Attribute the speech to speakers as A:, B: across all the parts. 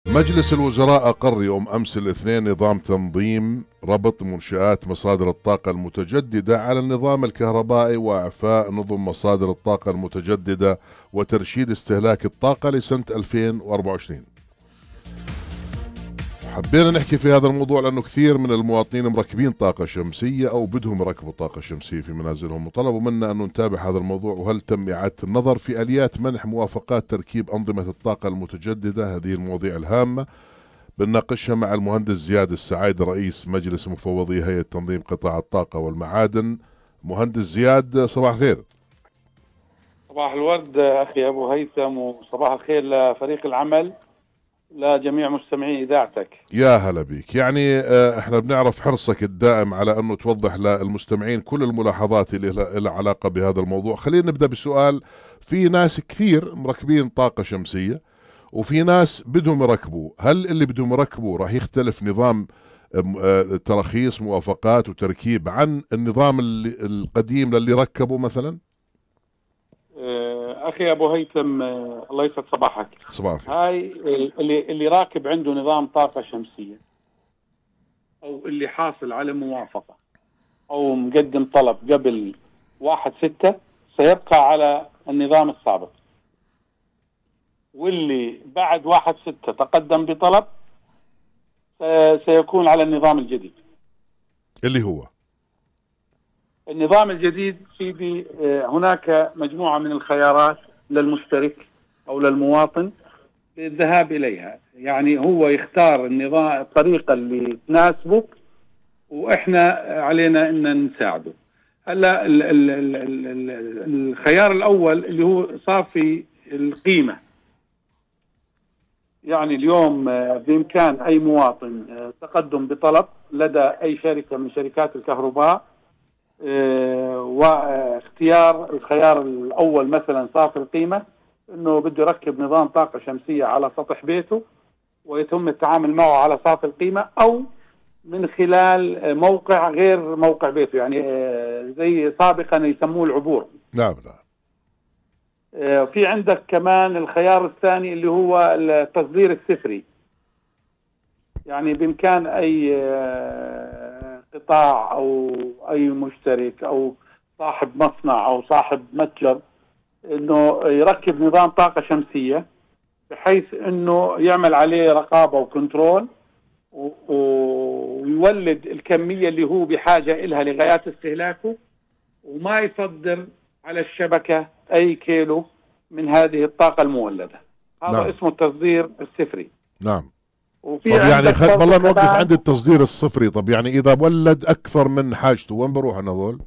A: مجلس الوزراء أقر يوم أمس الاثنين نظام تنظيم ربط منشآت مصادر الطاقة المتجددة على النظام الكهربائي وإعفاء نظم مصادر الطاقة المتجددة وترشيد استهلاك الطاقة لسنة 2024. حبينا نحكي في هذا الموضوع لأنه كثير من المواطنين مركبين طاقة شمسية أو بدهم يركبوا طاقة شمسية في منازلهم، وطلبوا منا أنه نتابع هذا الموضوع وهل تم إعادة النظر في آليات منح موافقات تركيب أنظمة الطاقة المتجددة. هذه المواضيع الهامة بنناقشها مع المهندس زياد السعايد رئيس مجلس مفوضي هيئة تنظيم قطاع الطاقة والمعادن. مهندس زياد، صباح الخير.
B: صباح الورد أخي أبو هيثم، وصباح الخير لفريق العمل لجميع مستمعي إذاعتك.
A: يا هلا بيك. يعني احنا بنعرف حرصك الدائم على انه توضح للمستمعين كل الملاحظات اللي لها علاقة بهذا الموضوع. خلينا نبدأ بسؤال. في ناس كثير مركبين طاقة شمسية وفي ناس بدهم يركبوا، هل اللي بدهم يركبوا راح يختلف نظام تراخيص موافقات وتركيب عن النظام القديم للي ركبوا مثلا؟
B: أخي أبو هيثم، الله يسعد صباحك.
A: صباح الخير.
B: هاي اللي راكب عنده نظام طاقة شمسية أو اللي حاصل على موافقة أو مقدم طلب قبل 1/6 سيبقى على النظام السابق، واللي بعد 1/6 تقدم بطلب سيكون على النظام الجديد.
A: اللي هو
B: النظام الجديد سيدي، هناك مجموعة من الخيارات للمشترك أو للمواطن للذهاب إليها. يعني هو يختار النظام الطريقة اللي تناسبه وإحنا علينا أن نساعده. هلا الخيار الأول اللي هو صافي القيمة. يعني اليوم بإمكان أي مواطن تقدم بطلب لدى أي شركة من شركات الكهرباء واختيار الخيار الأول مثلا صافي القيمة، أنه بده يركب نظام طاقة شمسية على سطح بيته ويتم التعامل معه على صافي القيمة، أو من خلال موقع غير موقع بيته، يعني زي سابقا يسموه العبور.
A: نعم نعم.
B: في عندك كمان الخيار الثاني اللي هو التصدير السفري. يعني بإمكان أي قطاع أو أي مشترك أو صاحب مصنع أو صاحب متجر أنه يركب نظام طاقة شمسية بحيث أنه يعمل عليه رقابة وكنترول ويولد الكمية اللي هو بحاجة إلها لغايات استهلاكه، وما يصدر على الشبكة أي كيلو من هذه الطاقة المولدة. هذا
A: نعم.
B: اسمه التصدير السفري.
A: نعم.
B: وفي
A: طب يعني والله نوقف
B: كمان
A: عند التصدير الصفري. طب يعني إذا ولد أكثر من حاجته وين بروح أنا هذول؟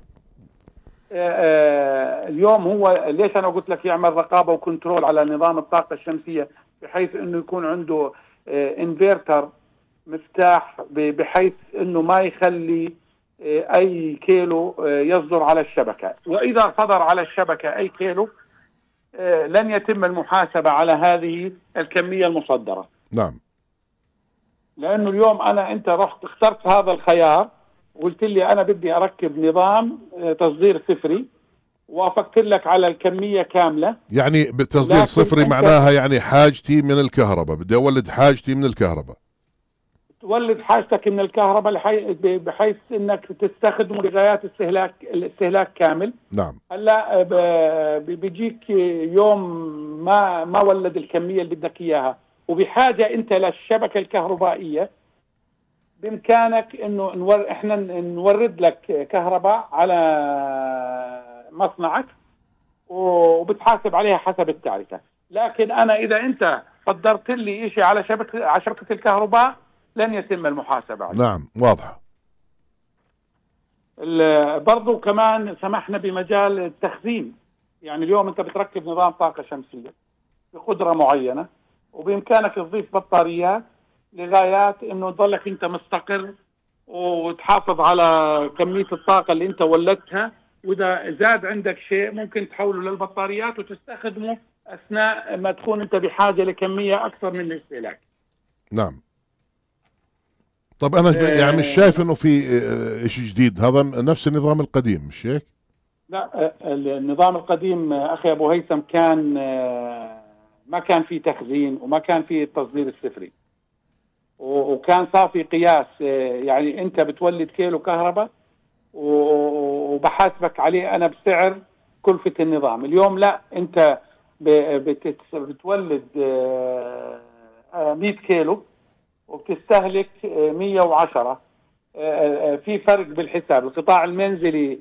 B: اليوم هو ليش أنا قلت لك يعمل رقابة وكنترول على نظام الطاقة الشمسية، بحيث أنه يكون عنده انفرتر مفتاح بحيث أنه ما يخلي أي كيلو يصدر على الشبكة. وإذا صدر على الشبكة أي كيلو لن يتم المحاسبة على هذه الكمية المصدرة.
A: نعم.
B: لأنه اليوم أنت رحت اخترت هذا الخيار وقلت لي أنا بدي أركب نظام تصدير صفري، وافقت لك على الكمية كاملة.
A: يعني بالتصدير صفري معناها يعني حاجتي من الكهرباء، بدي أولد حاجتي من الكهرباء،
B: تولد حاجتك من الكهرباء بحيث انك تستخدمه لغايات الاستهلاك كامل.
A: نعم.
B: هلا بيجيك يوم ما ولد الكميه اللي بدك اياها وبحاجه انت للشبكه الكهربائيه، بامكانك انه احنا نورد لك كهرباء على مصنعك وبتحاسب عليها حسب التعرفه. لكن انا اذا انت قدرت لي شيء على شبكه الكهرباء لن يتم المحاسبة عليه.
A: نعم، واضح.
B: برضو كمان سمحنا بمجال التخزين. يعني اليوم انت بتركب نظام طاقة شمسية بقدرة معينة، وبإمكانك تضيف بطاريات لغايات انه تضلك انت مستقر وتحافظ على كمية الطاقة اللي انت ولدتها، واذا زاد عندك شيء ممكن تحوله للبطاريات وتستخدمه اثناء ما تكون انت بحاجة لكمية اكثر من الاستهلاك.
A: نعم. طب أنا يعني مش شايف إنه في شيء جديد، هذا نفس النظام القديم مش هيك؟
B: لا، النظام القديم أخي أبو هيثم كان ما كان فيه تخزين وما كان فيه التصدير السفري. وكان صافي قياس، يعني انت بتولد كيلو كهرباء وبحاسبك عليه انا بسعر كلفة النظام. اليوم لا، انت بتولد 100 كيلو وبتستهلك 110. في فرق بالحساب. القطاع المنزلي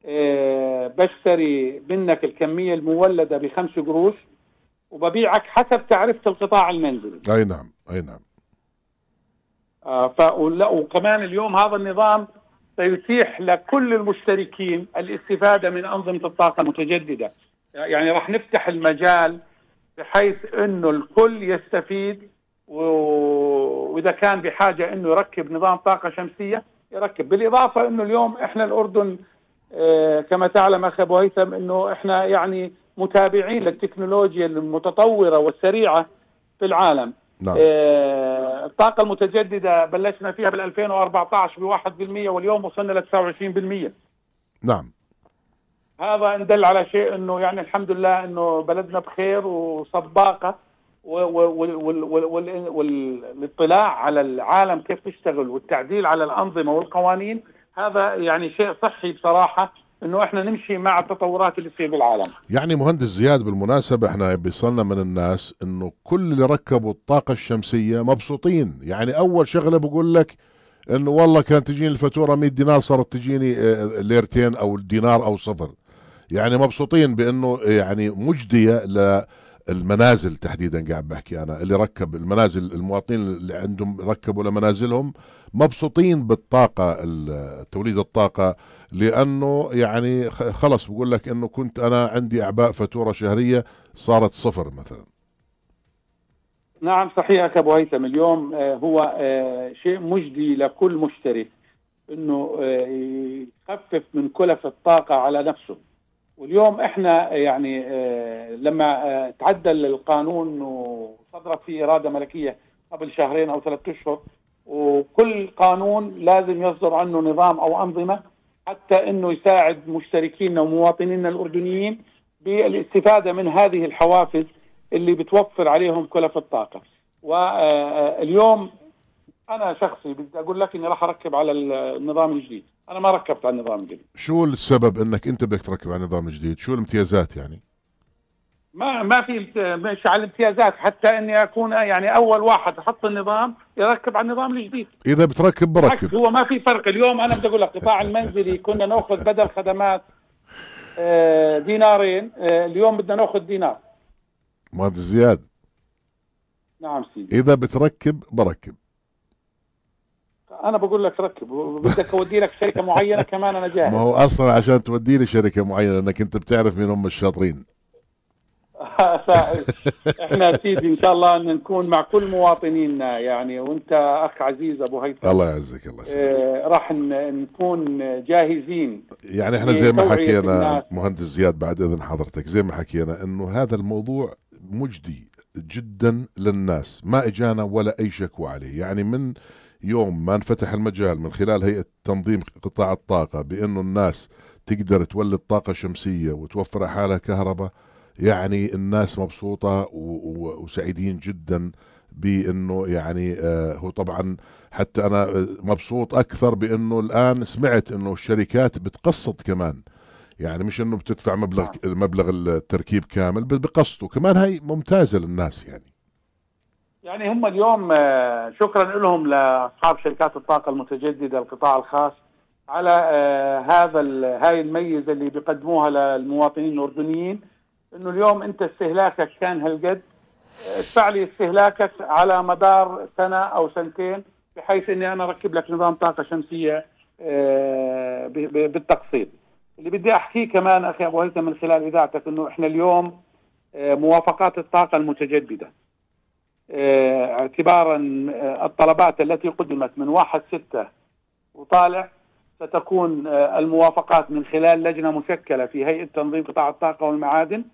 B: بشتري منك الكمية المولدة ب5 قروش وببيعك حسب تعرفة القطاع المنزلي.
A: اي نعم، اي نعم.
B: وكمان اليوم هذا النظام سيتيح لكل المشتركين الاستفادة من أنظمة الطاقة المتجددة. يعني راح نفتح المجال بحيث انه الكل يستفيد، واذا كان بحاجة انه يركب نظام طاقة شمسية يركب. بالاضافة انه اليوم احنا الاردن كما تعلم اخي ابو هيثم انه احنا يعني متابعين للتكنولوجيا المتطورة والسريعة في العالم.
A: نعم.
B: الطاقة المتجددة بلشنا فيها بال2014 ب1% واليوم وصلنا ل29%.
A: نعم.
B: هذا إن دل على شيء انه يعني الحمد لله انه بلدنا بخير وصباقة، والاطلاع على العالم كيف تشتغل والتعديل على الأنظمة والقوانين. هذا يعني شيء صحي بصراحة انه احنا نمشي مع التطورات اللي تصير بالعالم.
A: يعني مهندس زياد، بالمناسبة احنا بيصلنا من الناس انه كل اللي ركبوا الطاقة الشمسية مبسوطين. يعني اول شغلة بقول لك انه والله كانت تجيني الفاتورة 100 دينار صارت تجيني ليرتين او دينار او صفر. يعني مبسوطين بانه يعني مجدية للمنازل تحديدا. قاعد بحكي انا اللي ركب المنازل، المواطنين اللي عندهم ركبوا لمنازلهم مبسوطين بالطاقة، توليد الطاقة، لانه يعني خلص بقول لك انه كنت انا عندي اعباء فاتورة شهرية صارت صفر مثلا.
B: نعم صحيح ابو هيثم. اليوم هو شيء مجدي لكل مشترك انه يخفف من كلف الطاقة على نفسه. واليوم احنا يعني لما تعدل القانون وصدرت فيه إرادة ملكية قبل 2 أو 3 أشهر، وكل قانون لازم يصدر عنه نظام أو أنظمة حتى انه يساعد مشتركينا ومواطنينا الأردنيين بالاستفادة من هذه الحوافز اللي بتوفر عليهم كلف الطاقة. واليوم أنا شخصي بدي أقول لك إني راح أركب على النظام الجديد. أنا ما ركبت على النظام الجديد.
A: شو السبب إنك أنت بدك تركب على النظام الجديد؟ شو الامتيازات يعني؟
B: ما في مش على الامتيازات، حتى إني أكون يعني أول واحد أحط النظام يركب على النظام الجديد.
A: إذا بتركب بركب.
B: هو ما في فرق. اليوم أنا بدي أقول لك القطاع المنزلي كنا نأخذ بدل خدمات دينارين، اليوم بدنا نأخذ دينار.
A: مهندس زياد.
B: نعم سيدي.
A: إذا بتركب بركب.
B: أنا بقول لك ركب، بدك أودي لك شركة معينة كمان أنا جاهز.
A: ما هو أصلا عشان تودي لي شركة معينة لأنك أنت بتعرف مين هم الشاطرين.
B: احنا سيدي ان شاء الله ان نكون مع كل مواطنينا يعني، وانت اخ عزيز ابو هيثم
A: الله يعزك. الله يسلمك.
B: راح نكون جاهزين.
A: يعني احنا زي ما حكينا مهندس زياد بعد اذن حضرتك، زي ما حكينا انه هذا الموضوع مجدي جدا للناس، ما اجانا ولا اي شكوى عليه. يعني من يوم ما انفتح المجال من خلال هيئة تنظيم قطاع الطاقة بانه الناس تقدر تولد طاقة شمسية وتوفر حالها كهرباء، يعني الناس مبسوطة وسعيدين جدا بانه يعني هو طبعا حتى انا مبسوط اكثر بانه الان سمعت انه الشركات بتقسط كمان، يعني مش انه بتدفع مبلغ التركيب كامل، بقسطوا كمان. هاي ممتازة للناس
B: يعني هم اليوم شكرا لهم لاصحاب شركات الطاقة المتجددة القطاع الخاص على هاي الميزة اللي بيقدموها للمواطنين الأردنيين، انه اليوم انت استهلاكك كان هالقد، ادفع لي استهلاكك على مدار سنة او سنتين بحيث اني انا اركب لك نظام طاقة شمسية بالتقسيط. اللي بدي احكيه كمان اخي ابو هيثم من خلال اذاعتك انه احنا اليوم موافقات الطاقة المتجددة اعتبارا الطلبات التي قدمت من 1/6 وطالع ستكون الموافقات من خلال لجنة مشكلة في هيئة تنظيم قطاع الطاقة والمعادن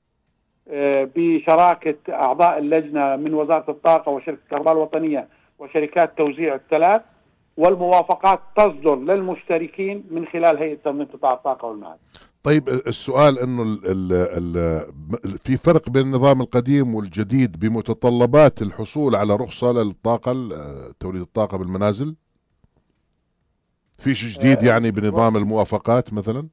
B: بشراكة أعضاء اللجنة من وزارة الطاقة وشركة الكهرباء الوطنية وشركات توزيع الثلاث، والموافقات تصدر للمشتركين من خلال هيئة تنظيم قطاع الطاقة والمعادن.
A: طيب السؤال انه في فرق بين النظام القديم والجديد بمتطلبات الحصول على رخصة للطاقة، توليد الطاقة بالمنازل؟ فيش جديد يعني بنظام الموافقات مثلا؟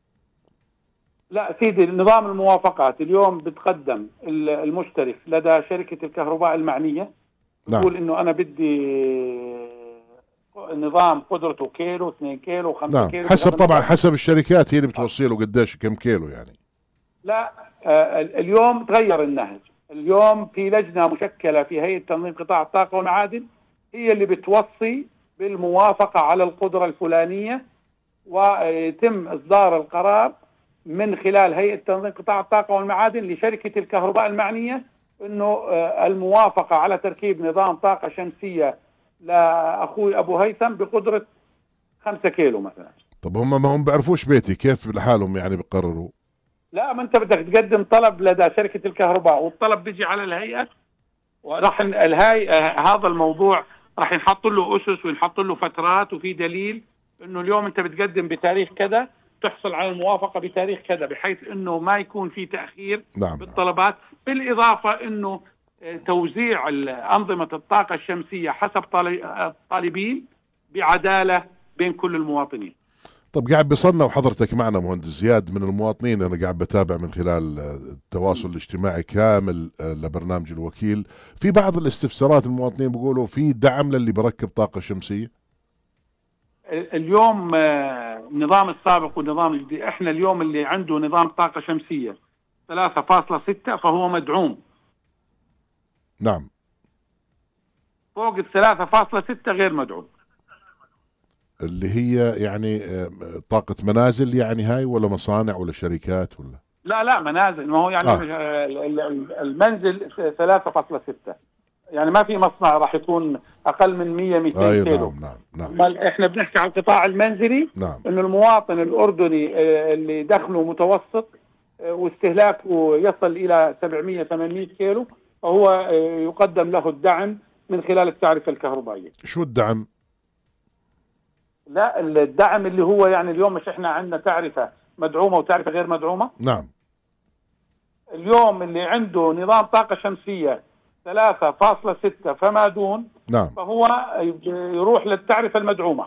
B: لا سيدي، نظام الموافقات اليوم بتقدم المشترك لدى شركة الكهرباء المعنية،
A: نعم.
B: بقول انه انا بدي نظام قدرته كيلو 2 كيلو 5
A: نعم،
B: كيلو
A: حسب
B: بهذا
A: طبعا
B: النظام.
A: حسب الشركات هي اللي بتوصي له قديش كم كيلو يعني.
B: لا اليوم تغير النهج. اليوم في لجنة مشكلة في هيئة تنظيم قطاع الطاقة والمعادن، هي اللي بتوصي بالموافقة على القدرة الفلانية، ويتم إصدار القرار من خلال هيئة تنظيم قطاع الطاقة والمعادن لشركة الكهرباء المعنية انه الموافقة على تركيب نظام طاقة شمسية لاخوي ابو هيثم بقدرة 5 كيلو مثلا.
A: طب هم ما هم بيعرفوش بيتي، كيف لحالهم يعني بيقرروا؟
B: لا، ما انت بدك تقدم طلب لدى شركة الكهرباء، والطلب بيجي على الهيئة، وراح الهيئة هذا الموضوع راح ينحط له اسس وينحط له فترات، وفي دليل انه اليوم انت بتقدم بتاريخ كذا تحصل على الموافقة بتاريخ كذا، بحيث انه ما يكون في تأخير.
A: نعم.
B: بالطلبات، بالاضافة انه توزيع أنظمة الطاقة الشمسية حسب الطالبين بعدالة بين كل المواطنين.
A: طب قاعد بيصلنا وحضرتك معنا مهندس زياد من المواطنين، انا قاعد بتابع من خلال التواصل الاجتماعي كامل لبرنامج الوكيل، في بعض الاستفسارات المواطنين بيقولوا في دعم للي بركب طاقة شمسية.
B: اليوم النظام السابق والنظام الجديد، احنا اليوم اللي عنده نظام طاقة شمسية 3.6 فهو مدعوم.
A: نعم.
B: فوق 3.6 غير مدعوم.
A: اللي هي يعني طاقة منازل يعني هاي، ولا مصانع ولا شركات ولا؟
B: لا منازل، ما هو يعني المنزل 3.6، يعني ما في مصنع راح يكون اقل من 100 200 كيلو.
A: نعم.
B: احنا بنحكي عن القطاع المنزلي.
A: نعم.
B: انه المواطن الاردني اللي دخله متوسط واستهلاكه يصل الى 700 800 كيلو، فهو يقدم له الدعم من خلال التعرفة الكهربائية.
A: شو الدعم؟
B: لا، الدعم اللي هو يعني اليوم مش احنا عندنا تعرفة مدعومة وتعرفة غير مدعومة.
A: نعم.
B: اليوم اللي عنده نظام طاقة شمسية 3.6 فما دون،
A: نعم،
B: فهو يروح للتعرفة المدعومة.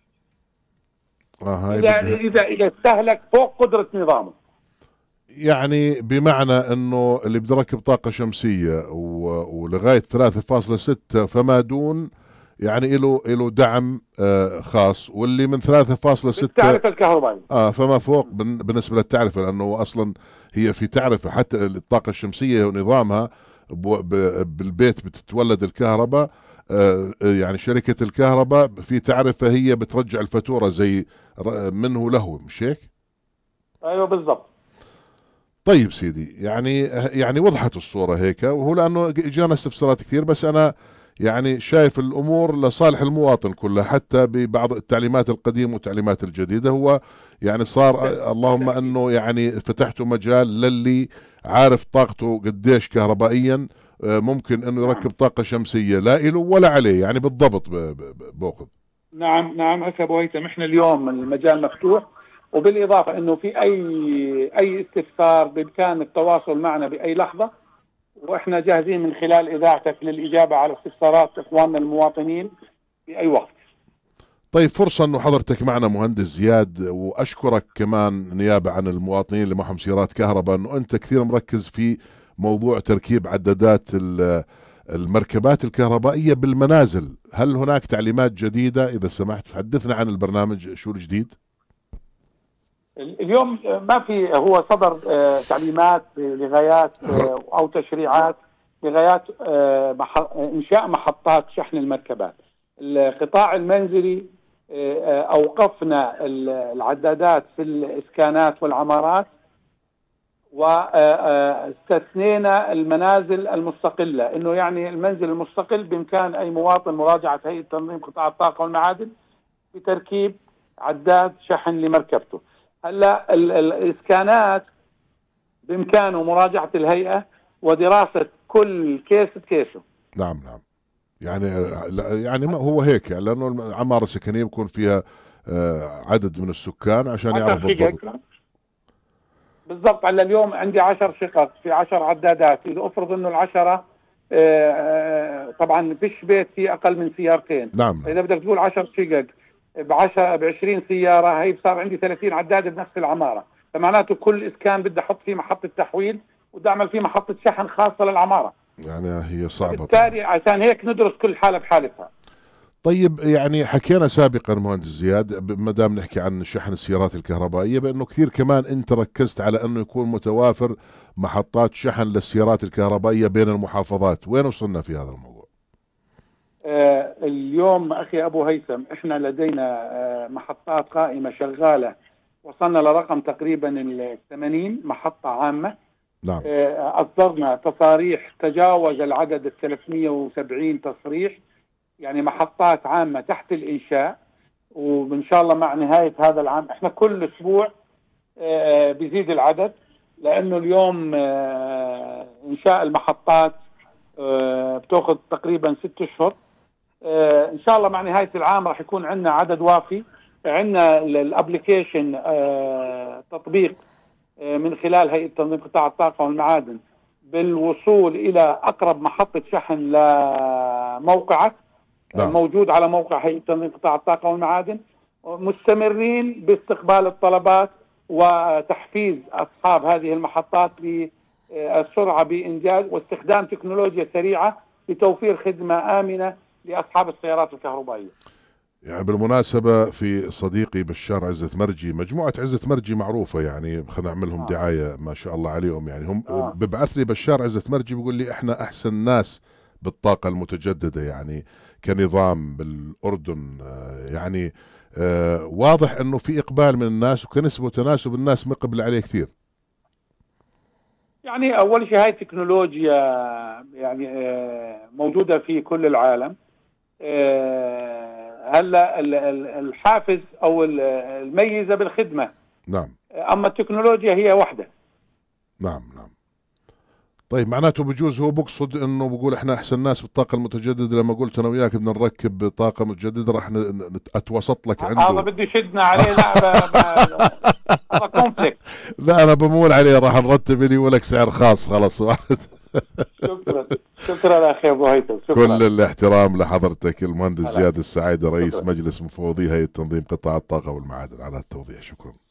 B: إذا استهلك فوق قدرة نظامه.
A: يعني بمعنى انه اللي بده يركب طاقة شمسية ولغاية 3.6 فما دون يعني له دعم خاص، واللي من 3.6
B: التعرفة الكهربائية
A: فما فوق بالنسبة للتعرفة، لانه اصلا هي في تعرفة حتى الطاقة الشمسية ونظامها بالبيت بتتولد الكهرباء، يعني شركة الكهرباء في تعرفة هي بترجع الفاتورة زي منه له، مش هيك؟
B: ايوه بالضبط.
A: طيب سيدي، يعني وضحت الصورة هيك، وهو لأنه جانا استفسارات كثير، بس أنا يعني شايف الأمور لصالح المواطن كلها، حتى ببعض التعليمات القديمة والتعليمات الجديدة، هو يعني صار اللهم أنه يعني فتحتوا مجال للي عارف طاقته قديش كهربائيا ممكن أنه يركب طاقة شمسية، لا إله ولا عليه، يعني بالضبط بأخذ.
B: نعم أخي أبو هيثم، إحنا اليوم المجال مفتوح، وبالإضافة أنه في أي استفسار بإمكان التواصل معنا بأي لحظة، وإحنا جاهزين من خلال إذاعتك للإجابة على استفسارات إخواننا المواطنين في أي وقت.
A: طيب فرصة أنه حضرتك معنا مهندس زياد، وأشكرك كمان نيابة عن المواطنين اللي معهم سيارات كهرباء، أنه أنت كثير مركز في موضوع تركيب عدادات المركبات الكهربائية بالمنازل. هل هناك تعليمات جديدة؟ إذا سمحت حدثنا عن البرنامج، شو الجديد؟
B: اليوم ما في، هو صدر تعليمات لغايات أو تشريعات لغايات إنشاء محطات شحن المركبات. القطاع المنزلي أوقفنا العدادات في الإسكانات والعمارات، واستثنينا المنازل المستقلة، إنه يعني المنزل المستقل بإمكان أي مواطن مراجعة هيئة تنظيم قطاع الطاقة والمعادن بتركيب عداد شحن لمركبته. هلا الإسكانات بإمكانه مراجعة الهيئة ودراسة كل كيس بكيسه.
A: نعم. يعني ما هو هيك، يعني لأنه العمارة السكنية بيكون فيها عدد من السكان عشان يعرف بالضبط.
B: بالضبط. على اليوم عندي 10 شقق في 10 عدادات، إذا أفرض إنه العشرة طبعا فيش بيت فيه أقل من سيارتين.
A: نعم.
B: إذا بدك تقول 10 شقق ب20 سيارة، هي صار عندي 30 عداد بنفس العمارة، فمعناته كل إسكان بدي أحط فيه محطة تحويل وبدي أعمل فيه محطة شحن خاصة للعمارة.
A: يعني هي صعبة
B: بالتالي عشان هيك ندرس كل حالة بحالتها.
A: طيب يعني حكينا سابقا مهندس زياد، ما دام نحكي عن شحن السيارات الكهربائيه، بانه كثير كمان انت ركزت على انه يكون متوافر محطات شحن للسيارات الكهربائيه بين المحافظات، وين وصلنا في هذا الموضوع؟
B: اليوم اخي ابو هيثم احنا لدينا محطات قائمه شغاله، وصلنا لرقم تقريبا 80 محطه عامه.
A: نعم.
B: اصدرنا تصاريح تجاوز العدد 370 تصريح، يعني محطات عامة تحت الإنشاء، وإن شاء الله مع نهاية هذا العام إحنا كل أسبوع بيزيد العدد، لأنه اليوم إنشاء المحطات بتأخذ تقريبا 6 أشهر. إن شاء الله مع نهاية العام راح يكون عندنا عدد وافي. عندنا الابليكيشن تطبيق من خلال هيئة تنظيم قطاع الطاقة والمعادن بالوصول إلى أقرب محطة شحن لموقعك. نعم. موجود على موقع هيئة تنظيم قطاع الطاقة والمعادن. مستمرين باستقبال الطلبات وتحفيز أصحاب هذه المحطات بالسرعة بإنجاز واستخدام تكنولوجيا سريعة لتوفير خدمة آمنة لأصحاب السيارات الكهربائية.
A: يعني بالمناسبة في صديقي بشار عزت مرجي، مجموعة عزت مرجي معروفة، يعني خلينا نعملهم دعاية ما شاء الله عليهم، يعني هم ببعث لي بشار عزت مرجي بيقول لي احنا أحسن ناس بالطاقة المتجددة يعني كنظام بالأردن. يعني واضح أنه في إقبال من الناس، وكنسبة وتناسب الناس مقبل عليه كثير.
B: يعني أول شيء هاي تكنولوجيا يعني موجودة في كل العالم. هلا الحافز أو الميزة بالخدمة.
A: نعم.
B: أما التكنولوجيا هي واحدة.
A: نعم نعم. طيب معناته بجوز هو بقصد انه بقول احنا احسن ناس بالطاقه المتجدده، لما قلت انا وياك بدنا نركب طاقه متجدده راح اتوسط لك عنده.
B: هذا بده يشدنا عليه. لا هذا كونفليكت.
A: لا انا بمول عليه، راح نرتب لي ولك سعر خاص خلص.
B: شكرا شكرا اخي ابو هيثم.
A: كل الاحترام لحضرتك المهندس زياد السعيدة، رئيس مجلس مفوضي هيئة تنظيم قطاع الطاقة والمعادن، على التوضيح. شكرا.